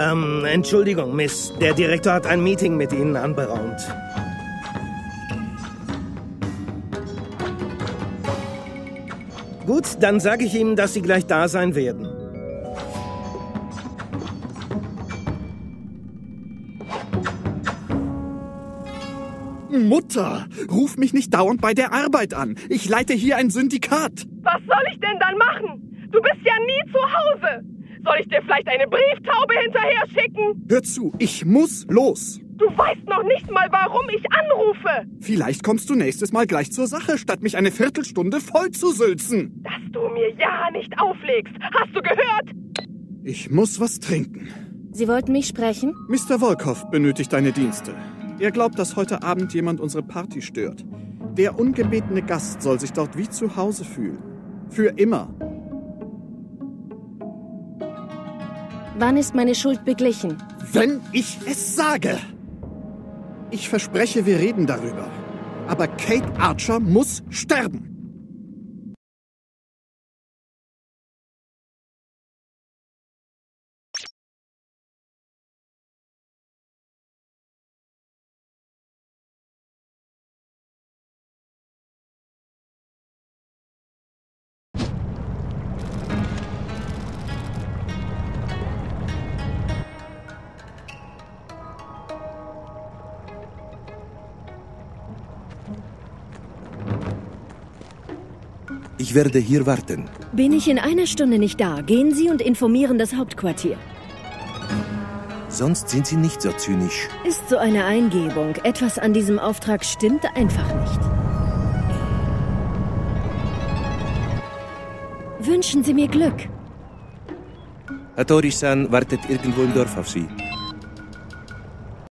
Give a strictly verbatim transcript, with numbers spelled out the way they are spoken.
Ähm, Entschuldigung, Miss. Der Direktor hat ein Meeting mit Ihnen anberaumt. Gut, dann sage ich ihm, dass Sie gleich da sein werden. Mutter, ruf mich nicht dauernd bei der Arbeit an. Ich leite hier ein Syndikat. Was soll ich denn dann machen? Du bist ja nie zu Hause. Soll ich dir vielleicht eine Brieftaube hinterher schicken? Hör zu, ich muss los. Du weißt noch nicht mal, warum ich anrufe. Vielleicht kommst du nächstes Mal gleich zur Sache, statt mich eine Viertelstunde voll zu sülzen. Dass du mir ja nicht auflegst. Hast du gehört? Ich muss was trinken. Sie wollten mich sprechen? Mister Volkov benötigt deine Dienste. Er glaubt, dass heute Abend jemand unsere Party stört. Der ungebetene Gast soll sich dort wie zu Hause fühlen. Für immer. Wann ist meine Schuld beglichen? Wenn ich es sage! Ich verspreche, wir reden darüber. Aber Kate Archer muss sterben. Ich werde hier warten. Bin ich in einer Stunde nicht da, gehen Sie und informieren das Hauptquartier. Sonst sind Sie nicht so zynisch. Ist so eine Eingebung. Etwas an diesem Auftrag stimmt einfach nicht. Wünschen Sie mir Glück. Hattori-san wartet irgendwo im Dorf auf Sie.